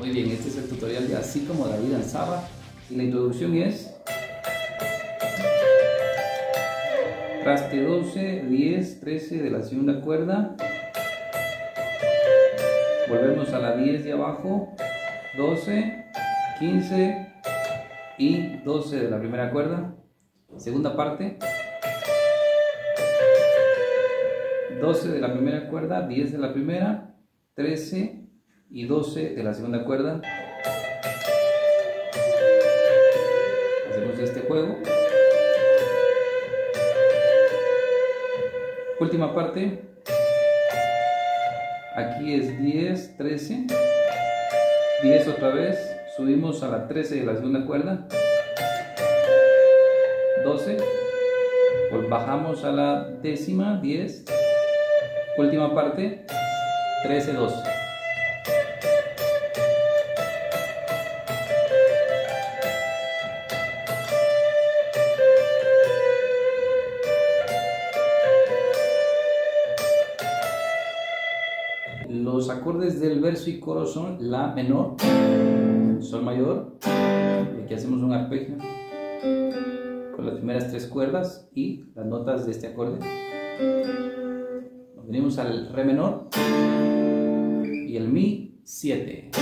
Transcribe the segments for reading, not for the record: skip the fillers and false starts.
Muy bien, este es el tutorial de Así como David danzaba y la introducción es traste 12, 10, 13 de la segunda cuerda, volvemos a la 10 de abajo, 12, 15 y 12 de la primera cuerda, segunda parte, 12 de la primera cuerda, 10 de la primera, 13 y 12 de la segunda cuerda. Hacemos este juego. Última parte. Aquí es 10, 13, 10 otra vez, subimos a la 13 de la segunda cuerda, 12, pues bajamos a la décima, 10, última parte, 13, 12. Los acordes del verso y coro son La menor, Sol mayor, y aquí hacemos un arpegio con las primeras tres cuerdas y las notas de este acorde. Nos venimos al Re menor y el Mi 7.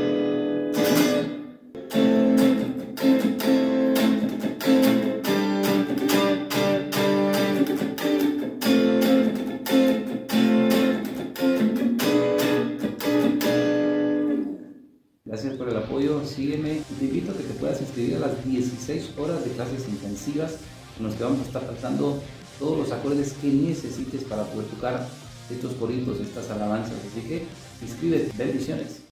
Gracias por el apoyo, sígueme. Te invito a que te puedas inscribir a las 16 horas de clases intensivas en las que vamos a estar tratando todos los acordes que necesites para poder tocar estos coritos, estas alabanzas. Así que inscríbete. Bendiciones.